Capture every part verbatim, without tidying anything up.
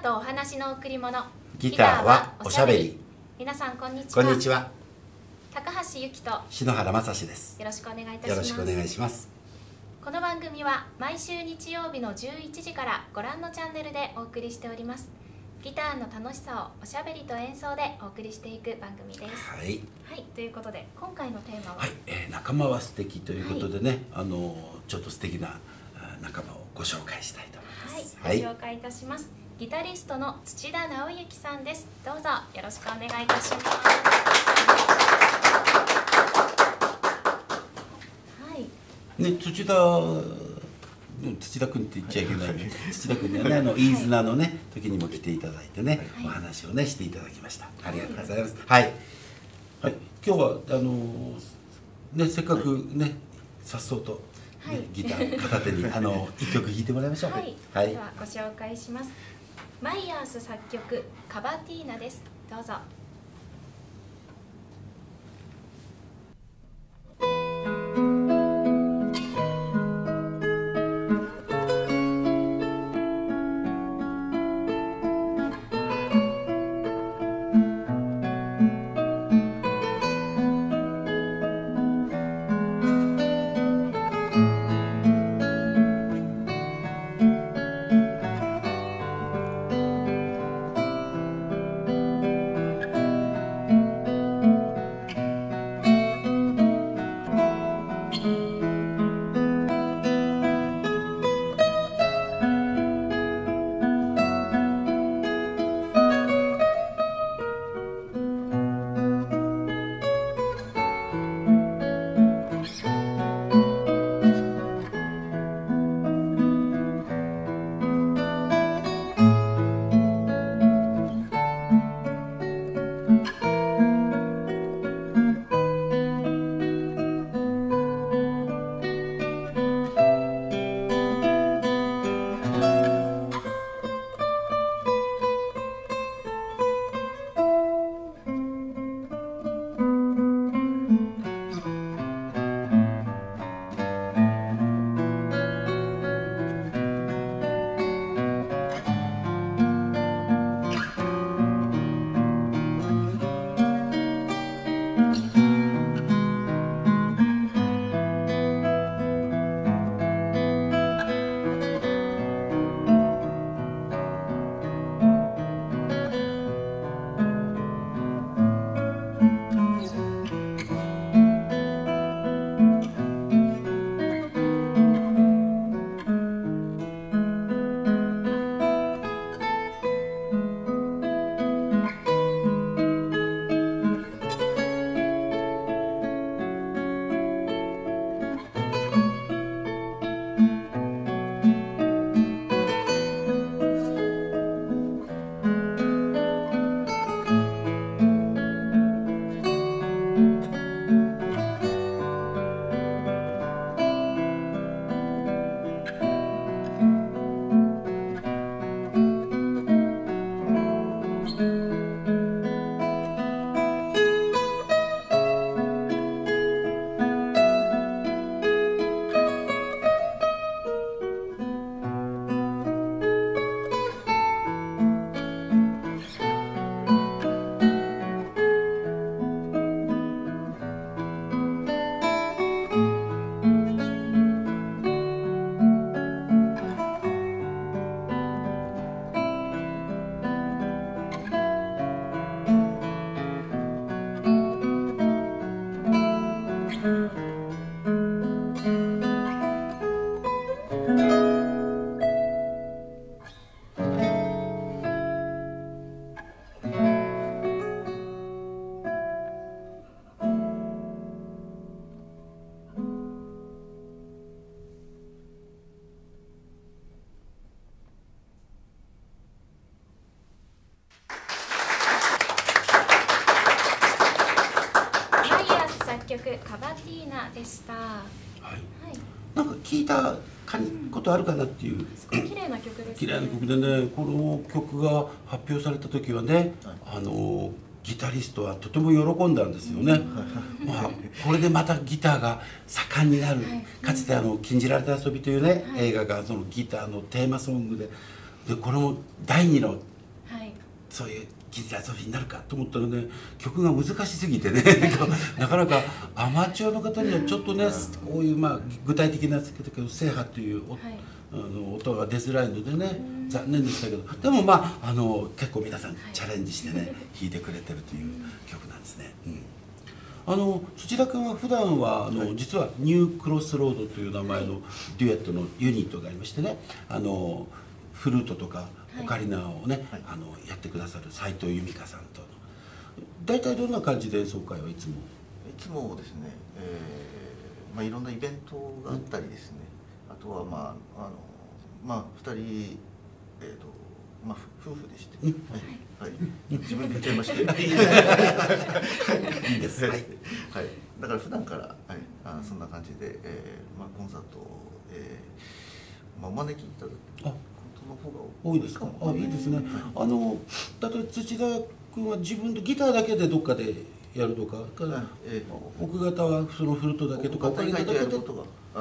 とお話の贈り物、 ギターはおしゃべり。 皆さんこんにちは。 こんにちは。 高橋由紀と篠原正史です。 よろしくお願いいたします。 よろしくお願いします。 この番組は毎週日曜日のじゅういちじからご覧のチャンネルでお送りしております。ギターの楽しさをおしゃべりと演奏でお送りしていく番組です。 はい。 はい、ということで今回のテーマは、 はい、えー、仲間は素敵ということでね、はい、あのちょっと素敵な仲間をご紹介したいと思います。 はい、ご紹介いたします。ギタリストの土田直之さんです。どうぞよろしくお願いいたします。はい。 ね、土田土田君って言っちゃいけない、ね、土田君にはね、あの飯綱のね時にも来ていただいてね、はい、お話をねしていただきました。ありがとうございます。はい。はい。今日はあのねせっかくねさっそうと、ね、はい、ギター片手にあの一曲弾いてもらいましょう。 はい。はい、ではご紹介します。マイヤース作曲カバティーナです。どうぞ。カバティーナでした。はい。 はい、なんか聞いたことあるかなっていう。 綺麗な曲ですね。 綺麗な曲でね、この曲が発表された時はね、はい、あのギタリストはとても喜んだんですよね。うん、まあこれでまたギターが盛んになる。はい、かつてあの禁じられた遊びというね、はい、映画がそのギターのテーマソングで、でこれも第二のそういうギター遊びになるかと思ったらね、曲が難しすぎてねなかなかアマチュアの方にはちょっとね、こういうまあ具体的なやつだけど正波という、はい、あの音が出づらいのでね、残念でしたけど、でもまああの結構皆さんチャレンジしてね、はい、弾いてくれてるという曲なんですね。うん、あの土田君は普段はあの、はい、実はニュークロスロードという名前のデュエットのユニットがありましてね、あのフルートとかオカリナをね、はい、あのやってくださる斉藤由美香さんとの大体どんな感じで演奏会はいつもいつもですね、えーまあ、いろんなイベントがあったりですね、うん、あとはまああのまあふたり、えーとまあ、夫婦でして、うん、はい、はい、自分で言っちゃいましていいです、はい、はい、だから普段から、はい、あそんな感じで、えーまあ、コンサートを、えーまあ、お招きいただくことの方が多いですか。あ、いいですね。あの例えば土田君は自分でギターだけでどっかでやるとか、えー、奥方はそのフルートだけとか、 お金だけでやることが、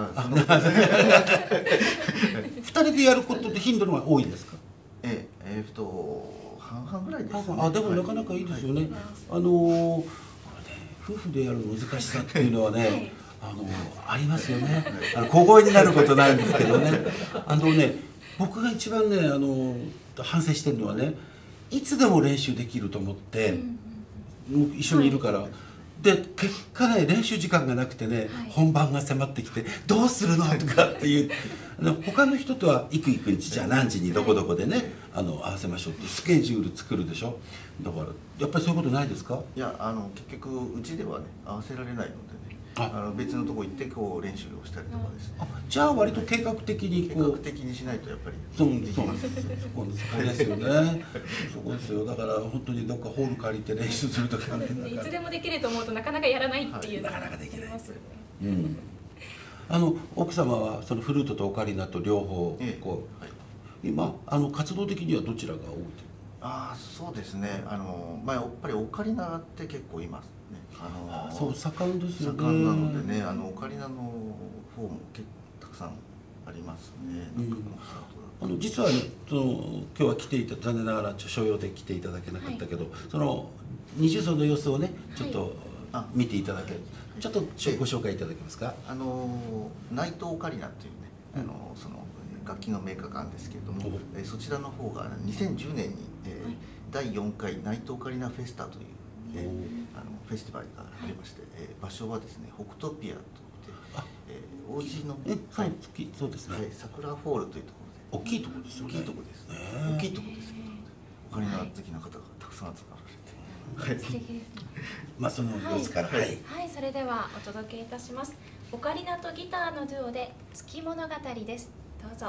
ふたりでやることって頻度のが多いですか。 ええー、っと半々ぐらいです、ね。 あ、でもなかなかいいですよね。はい、あのこれね、夫婦でやる難しさっていうのはね、あのありますよね。あの小声になることないんですけどね。あのね、僕が一番ね、あの反省してるのはね、いつでも練習できると思って、うん、一緒にいるから。はい、で結果ね、練習時間がなくてね、はい、本番が迫ってきてどうするのとかっていう他の人とはいくいく日じゃあ何時にどこどこでね、はい、あの合わせましょうってスケジュール作るでしょ。だからやっぱりそういうことないですか。 いや、あの結局うちではね合わせられないのでね、あの別のとこ行ってこう練習をしたりとかですね。 あ、じゃあ割と計画的にこう、 計画的にしないとやっぱりそうそうなんですよ。そこですよね。そこですよ。だから本当にどっかホール借りて練習するときはね、 いつでもできると思うとなかなかやらないっていうのが、なかなかできない。うん。あの奥様はそのフルートとオカリナと両方こう、はい、今あの活動的にはどちらが多い？ ああ、そうですね。あのまあやっぱりオカリナって結構いますね。 あのそう盛んですよね。 盛んなのでね、あのオカリナの方も結構たくさんありますね。うん、 あの実はね、その今日は来ていた残念ながら所用で来ていただけなかったけど、はい、その二重奏の様子をねちょっと見ていただける、はい、ちょっとご紹介いただけますか。 あの内藤オカリナっていうね、あのその楽器のメーカーがあるんですけれども、えそちらの方がにせんじゅうねんに、えーはい、だいよんかい内藤オカリナフェスタという、えー、あのフェスティバルがありまして、はい、えー、場所はですね北トピアといって、えー、王子の、 はい、そうですね、 はい、桜ホールというところで大きいところですよね。 大きいところです、大きいところです。オカリナ好きな方がたくさん集まられて、 素敵ですね。 まあその様子から、 はい、はいはい、それではお届けいたします。オカリナとギターのデュオで月物語です。どうぞ。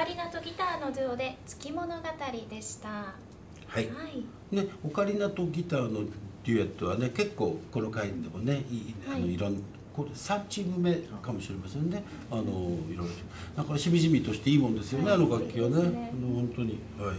カリナとギターのデュオで月物語でした。 はい、 はい、 ね、オカリナとギターのデュエットはね、結構この回でもね、いあのいろんこれさんチーム目かもしれませんね。あのいろいろなんかしみじみとしていいもんですよね、はい、あの楽器はね。ね、あの本当にはい、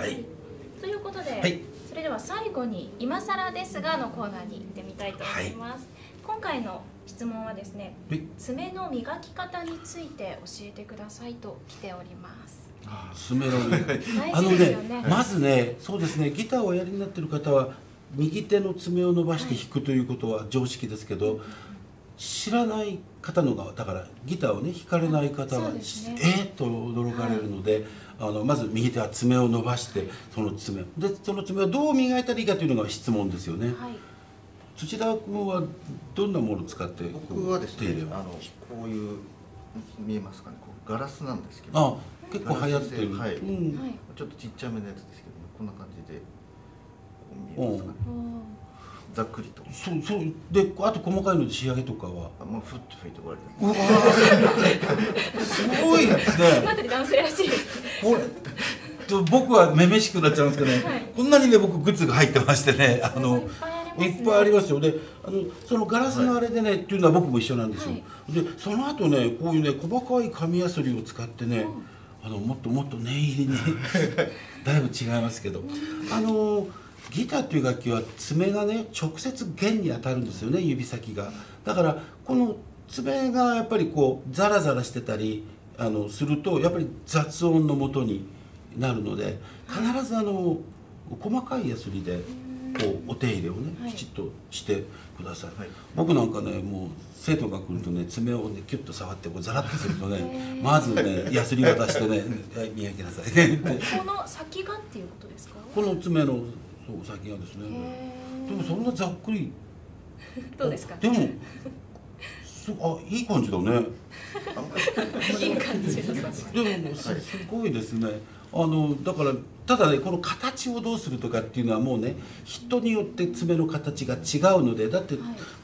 はい、 ということで、はい、それでは最後に今更ですがのコーナーに行ってみたいと思います。はい、今回の質問はですね、爪の磨き方について教えてくださいと来ております。 爪のあのね、まずね、そうですね、ギターをおやりになっている方は右手の爪を伸ばして弾くということは常識ですけど、はい、知らない方のがだからギターをね弾かれない方は、ね、えっと驚かれるので、はい、あのまず右手は爪を伸ばしてその爪でその爪をどう磨いたらいいかというのが質問ですよね。はい、土田君はどんなものを使って僕はですね、あのこういう見えますかね、こうガラスなんですけど、 あ結構流行ってる、はい、うん、 ちょっとちっちゃめのやつですけど、こんな感じでこう見えますかね、ざっくりと。 そうそうで、あと細かいので仕上げとかはもうふっと吹いて終わりです。すごいですね。 そのあたり男性らしいです。 これ僕はめめしくなっちゃうんですけどね、はい、こんなにね僕グッズが入ってましてね、あのいっぱいありますよ。で、あのそのガラスのあれでね、はい、っていうのは僕も一緒なんですよ。はい、でその後ね、こういうね細かい紙やすりを使ってね、うん、あのもっともっと念入りにだいぶ違いますけど、あのギターという楽器は爪がね直接弦に当たるんですよね、指先が。だからこの爪がやっぱりこうザラザラしてたりあのするとやっぱり雑音のもとになるので、必ずあの細かいヤスリでこうお手入れをねきちっとしてください。はい、僕なんかね、もう生徒が来るとね爪をねキュッと触ってこうザラッとするとね、まずねヤスリ渡してね「磨きなさいね」って。 この先がっていうことですか？ この爪のそう先がですね。でもそんなざっくりどうですか？ でもすあいい感じだね。 いい感じです。 でもすごいですね。あのだからただね、この形をどうするとかっていうのはもうね人によって爪の形が違うので、だって、はい、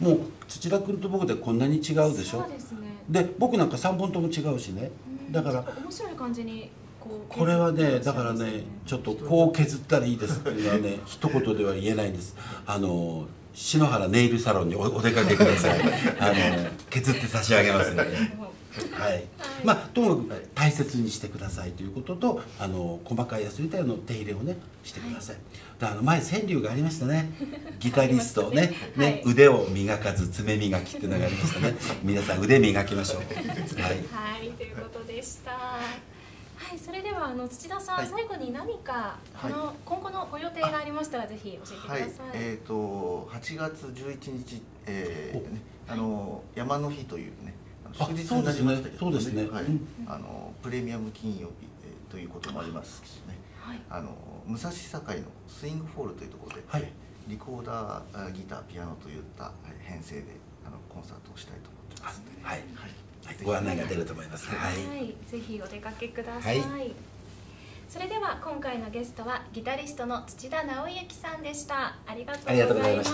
もう土田君と僕でこんなに違うでしょ。そうですね。で僕なんかさんぼんとも違うしね。だから面白い感じにこうこれはね、だからねちょっとこう削ったらいいですっていうのはね一言では言えないんです。あの篠原ネイルサロンに お, お出かけください。あの削って差し上げますので。はい、まあともかく大切にしてくださいということと、あの細かいやすりたいの手入れをねしてください。はい、あの前川柳がありましたね。ギタリストね、ね、はい、腕を磨かず爪磨きっていうのがありましたね。皆さん腕磨きましょう。はい、 はい、ということでした。はい、それではあの土田さん、はい、最後に何かこの、はい、今後のご予定がありましたらぜひ教えてください。はい、 えっ、ー、とはちがつじゅういちにち、えーね、あの山の日というね。祝日になりましたけどね、あのプレミアム金曜日、えー、ということもありますしね、はい、あの武蔵境のスイングフォールというところで、はい、リコーダー、ギター、ピアノといった編成であのコンサートをしたいと思ってますので、はいはい、ご案内が出ると思います。 はい、はい、ぜひお出かけください。はい、それでは今回のゲストはギタリストの土田直之さんでした。ありがとうございました。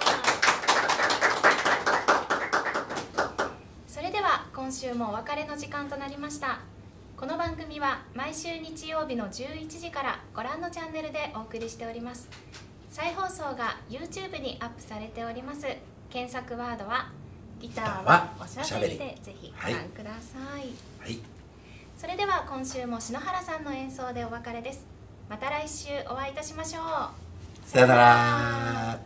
今週もお別れの時間となりました。この番組は毎週日曜日のじゅういちじからご覧のチャンネルでお送りしております。再放送が YouTube にアップされております。検索ワードはギターはおしゃべりでぜひご覧ください。はいはい、それでは今週も篠原さんの演奏でお別れです。また来週お会いいたしましょう。 さよなら。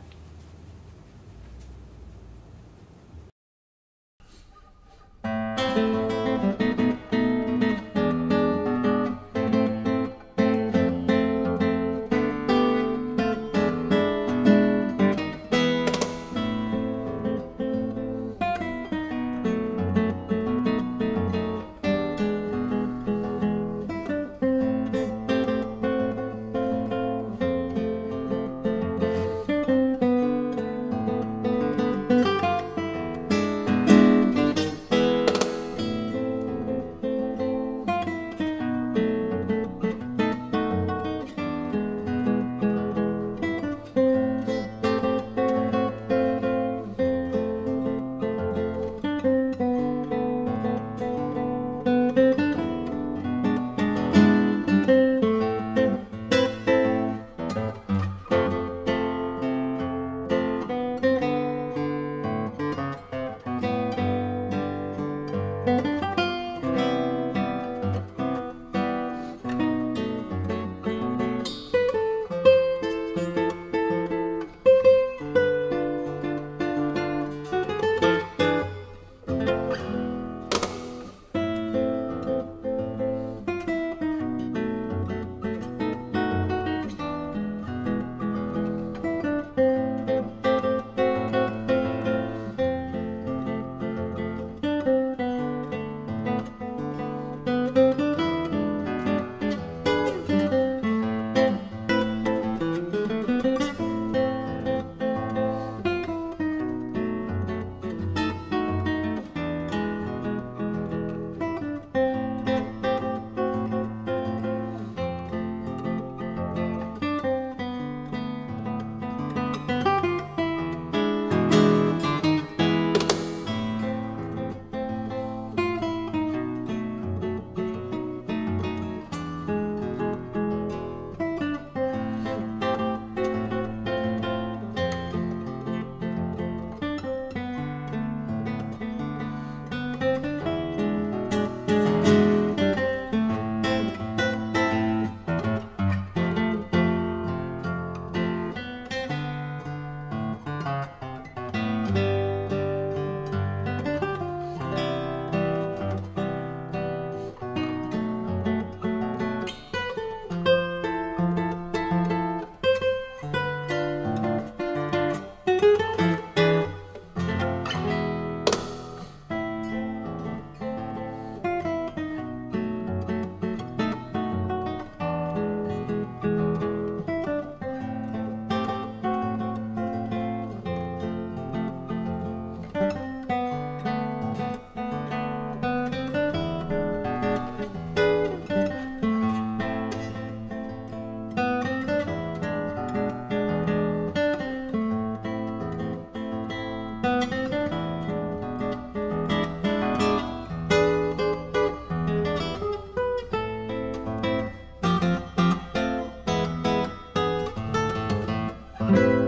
はい